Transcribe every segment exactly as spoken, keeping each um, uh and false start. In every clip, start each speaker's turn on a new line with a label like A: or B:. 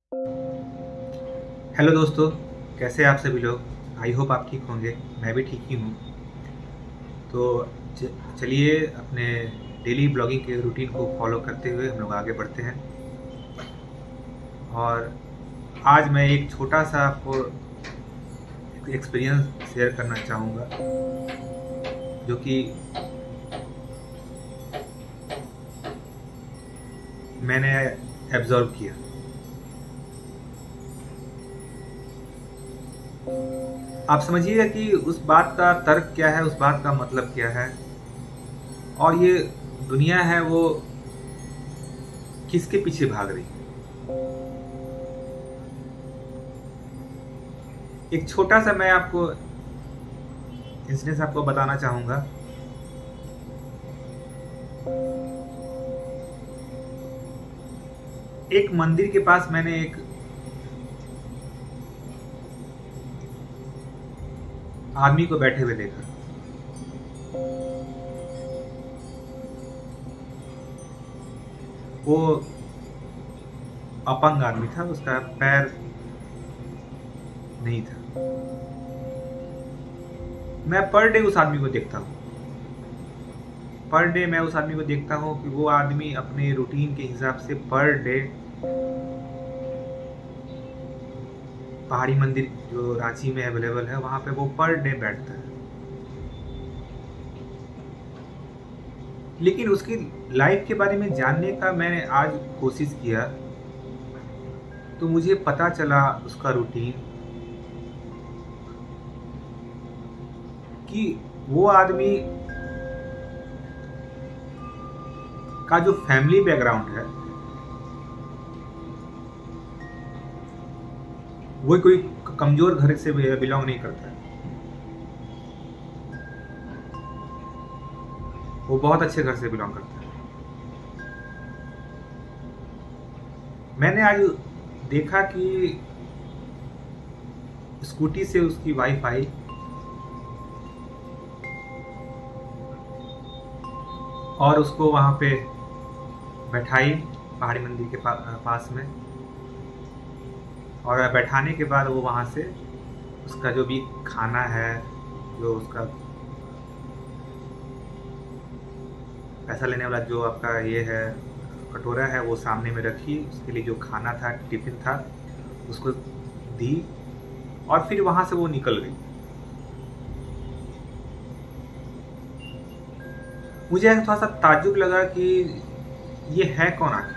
A: Hello दोस्तों, कैसे हैं आप सभी लोग। आई होप आप ठीक होंगे। मैं भी ठीक ही हूँ। तो च- चलिए अपने डेली ब्लॉगिंग के रूटीन को फॉलो करते हुए हम लोग आगे बढ़ते हैं। और आज मैं एक छोटा सा आपको एक एक्सपीरियंस शेयर करना चाहूँगा, जो कि मैंने एब्जॉर्व किया। आप समझिएगा कि उस बात का तर्क क्या है, उस बात का मतलब क्या है, और ये दुनिया है वो किसके पीछे भाग रही है। एक छोटा सा मैं आपको इंसिडेंस आपको बताना चाहूँगा। एक मंदिर के पास मैंने एक आदमी को बैठे हुए देखा। वो अपंग आदमी था, उसका पैर नहीं था। मैं पर डे उस आदमी को देखता हूँ। पर डे मैं उस आदमी को देखता हूँ कि वो आदमी अपने रूटीन के हिसाब से पर डे पहाड़ी मंदिर जो रांची में अवेलेबल है वहां पे वो पर डे बैठता है। लेकिन उसकी लाइफ के बारे में जानने का मैंने आज कोशिश किया, तो मुझे पता चला उसका रूटीन, कि वो आदमी का जो फैमिली बैकग्राउंड है वो कोई कमजोर घर से बिलोंग नहीं करता है। वो बहुत अच्छे घर से बिलोंग करता है। मैंने आज देखा कि स्कूटी से उसकी वाइफ आई और उसको वहां पे बैठाई पहाड़ी मंदिर के पा, पास में। और बैठाने के बाद वो वहाँ से उसका जो भी खाना है, जो उसका पैसा लेने वाला जो आपका ये है कटोरा है, वो सामने में रखी। उसके लिए जो खाना था, टिफिन था, उसको दी और फिर वहाँ से वो निकल गई। मुझे थोड़ा सा ताज्जुब लगा कि ये है कौन आखिर,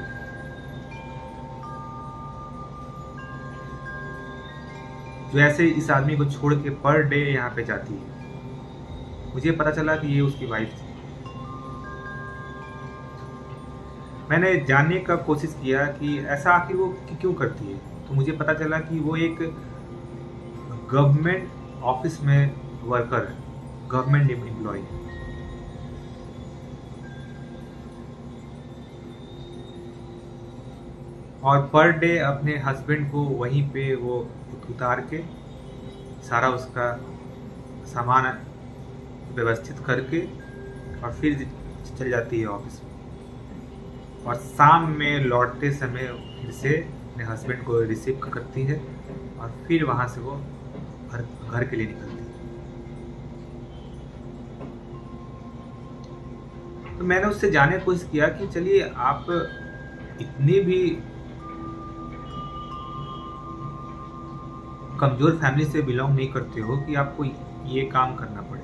A: जो ऐसे इस आदमी को छोड़ के पर डे यहाँ पे जाती है। मुझे पता चला कि ये उसकी वाइफ थी। मैंने जानने का कोशिश किया कि ऐसा आखिर वो क्यों करती है। तो मुझे पता चला कि वो एक गवर्नमेंट ऑफिस में वर्कर है, गवर्नमेंट एम्प्लॉय है। और पर डे अपने हस्बैंड को वहीं पे वो उतार के सारा उसका सामान व्यवस्थित करके और फिर चली जाती है ऑफिस में। और शाम में लौटते समय फिर से अपने हस्बैंड को रिसीव करती है और फिर वहाँ से वो घर घर के लिए निकलती है। तो मैंने उससे जानने की कोशिश किया कि चलिए, आप इतनी भी कमजोर फैमिली से बिलोंग नहीं करते हो कि आपको ये काम करना पड़े।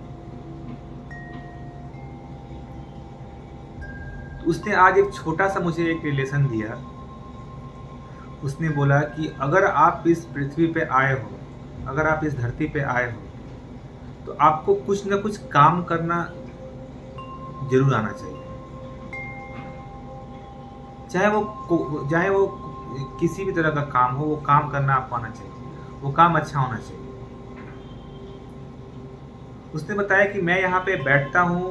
A: तो उसने आज एक छोटा सा मुझे एक रिलेशन दिया। उसने बोला कि अगर आप इस पृथ्वी पे आए हो, अगर आप इस धरती पे आए हो, तो आपको कुछ ना कुछ काम करना जरूर आना चाहिए। चाहे वो चाहे वो किसी भी तरह का काम हो, वो काम करना आपको आना चाहिए, वो काम अच्छा होना चाहिए। उसने बताया कि मैं यहाँ पे बैठता हूँ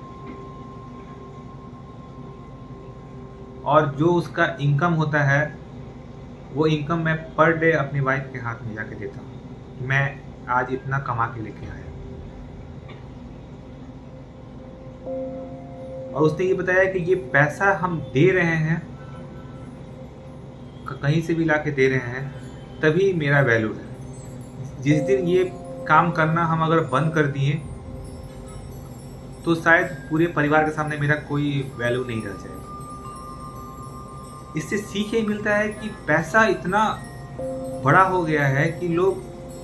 A: और जो उसका इनकम होता है वो इनकम मैं पर डे अपनी वाइफ के हाथ में जाके देता हूँ। मैं आज इतना कमा के लेके आया। और उसने ये बताया कि ये पैसा हम दे रहे हैं कहीं से भी ला के दे रहे हैं तभी मेरा वैल्यू है। जिस दिन ये काम करना हम अगर बंद कर दिए तो शायद पूरे परिवार के सामने मेरा कोई वैल्यू नहीं रह जाएगा। इससे सीख यही मिलता है कि पैसा इतना बड़ा हो गया है कि लोग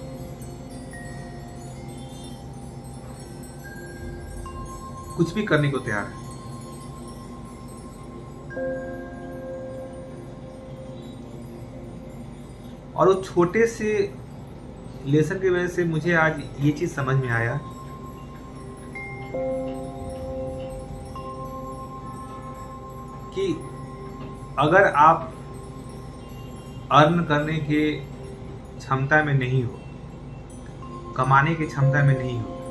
A: कुछ भी करने को तैयार है। और वो छोटे से लेसन की वजह से मुझे आज ये चीज समझ में आया कि अगर आप अर्न करने के क्षमता में नहीं हो, कमाने की क्षमता में नहीं हो,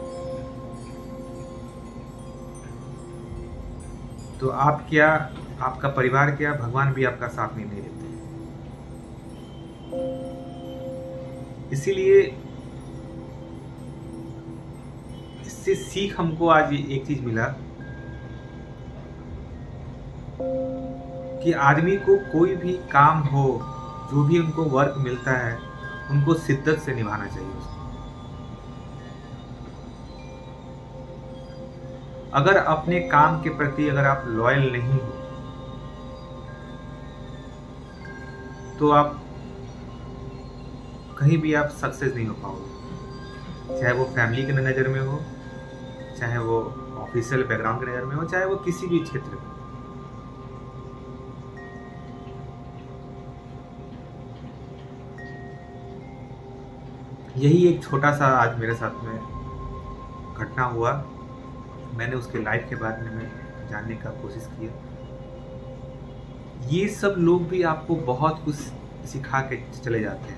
A: तो आप क्या, आपका परिवार क्या, भगवान भी आपका साथ नहीं दे देते। इसीलिए इससे सीख हमको आज एक चीज मिला कि आदमी को कोई भी काम हो, जो भी उनको वर्क मिलता है, उनको शिद्दत से निभाना चाहिए उसको। अगर अपने काम के प्रति अगर आप लॉयल नहीं हो तो आप कहीं भी आप सक्सेस नहीं हो पाओगे, चाहे वो फैमिली के नज़र में हो, चाहे वो ऑफिशियल बैकग्राउंड के नज़र में हो, चाहे वो किसी भी क्षेत्र में। यही एक छोटा सा आज मेरे साथ में घटना हुआ। मैंने उसके लाइफ के बारे में जानने का कोशिश किया। ये सब लोग भी आपको बहुत कुछ सिखा के चले जाते हैं।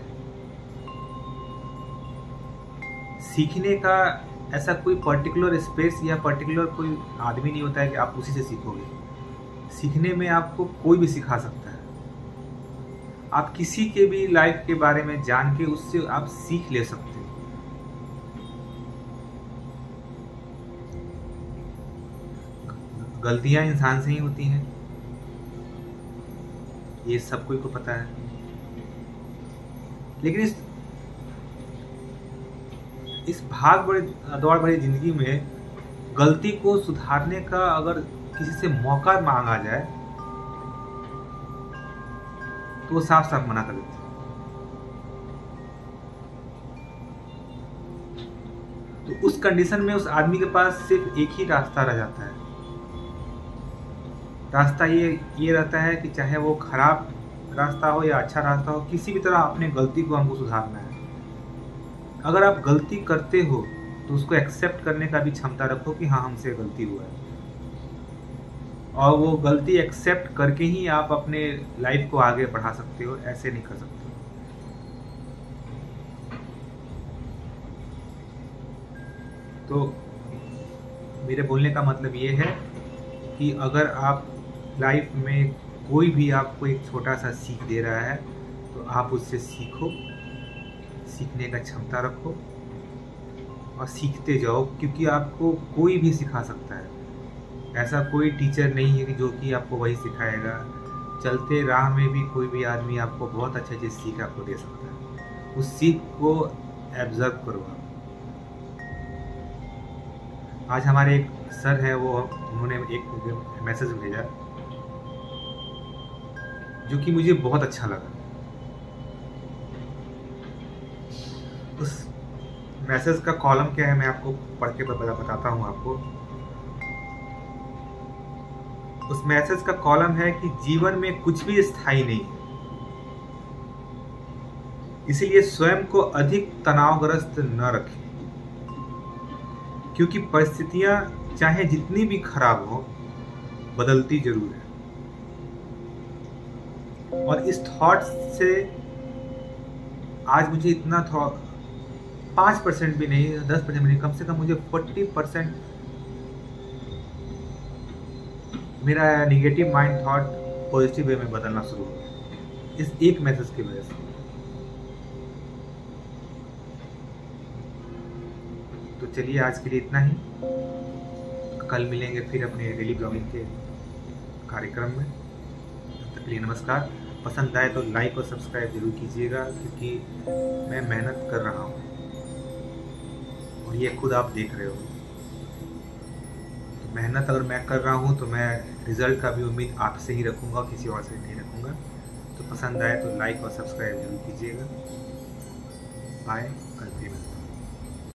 A: सीखने का ऐसा कोई पर्टिकुलर स्पेस या पर्टिकुलर कोई आदमी नहीं होता है कि आप उसी से सीखोगे। सीखने में आपको कोई भी सिखा सकता है। आप किसी के भी लाइफ के बारे में जान के उससे आप सीख ले सकते हो। गलतियां इंसान से ही होती हैं, ये सब कोई को पता है। लेकिन इस इस भाग बड़े दौड़ भरी जिंदगी में गलती को सुधारने का अगर किसी से मौका मांगा जाए तो वो साफ साफ मना कर देते हैं। तो उस कंडीशन में उस आदमी के पास सिर्फ एक ही रास्ता रह जाता है। रास्ता ये ये रहता है कि चाहे वो खराब रास्ता हो या अच्छा रास्ता हो, किसी भी तरह अपने गलती को हमको सुधारना है। अगर आप गलती करते हो तो उसको एक्सेप्ट करने का भी क्षमता रखो कि हाँ, हमसे गलती हुआ है, और वो गलती एक्सेप्ट करके ही आप अपने लाइफ को आगे बढ़ा सकते हो। ऐसे नहीं कर सकते। तो मेरे बोलने का मतलब ये है कि अगर आप लाइफ में कोई भी आपको एक छोटा सा सीख दे रहा है तो आप उससे सीखो, सीखने का क्षमता रखो और सीखते जाओ, क्योंकि आपको कोई भी सिखा सकता है। ऐसा कोई टीचर नहीं है कि जो कि आपको वही सिखाएगा। चलते राह में भी कोई भी आदमी आपको बहुत अच्छा चीज़ सीख आपको दे सकता है। उस सीख को एब्जर्व करो आप। आज हमारे एक सर है, वो उन्होंने एक मैसेज भेजा जो कि मुझे बहुत अच्छा लगा। उस मैसेज का कॉलम क्या है मैं आपको पढ़ के बता बताता हूँ आपको। उस मैसेज का कॉलम है कि जीवन में कुछ भी स्थायी नहीं है, इसलिए स्वयं को अधिक तनावग्रस्त न रखें, क्योंकि परिस्थितियां चाहे जितनी भी खराब हो बदलती जरूर है। और इस थॉट से आज मुझे इतना थॉट पाँच परसेंट भी नहीं, दस परसेंट भी नहीं, कम से कम मुझे फोर्टी परसेंट मेरा negative mind thought positive way में बदलना शुरू हो गया इस एक मैसेज की वजह से। तो चलिए आज के लिए इतना ही। कल मिलेंगे फिर अपने डेली ब्लॉगिंग के कार्यक्रम में। तब तक के लिए नमस्कार। पसंद आए तो लाइक और सब्सक्राइब जरूर कीजिएगा, क्योंकि मैं मेहनत कर रहा हूँ और ये खुद आप देख रहे हो। तो मेहनत अगर मैं कर रहा हूँ तो मैं रिज़ल्ट का भी उम्मीद आपसे ही रखूँगा, किसी और से नहीं रखूँगा। तो पसंद आए तो लाइक और सब्सक्राइब जरूर कीजिएगा। बाय, कल फिर मिलते हैं।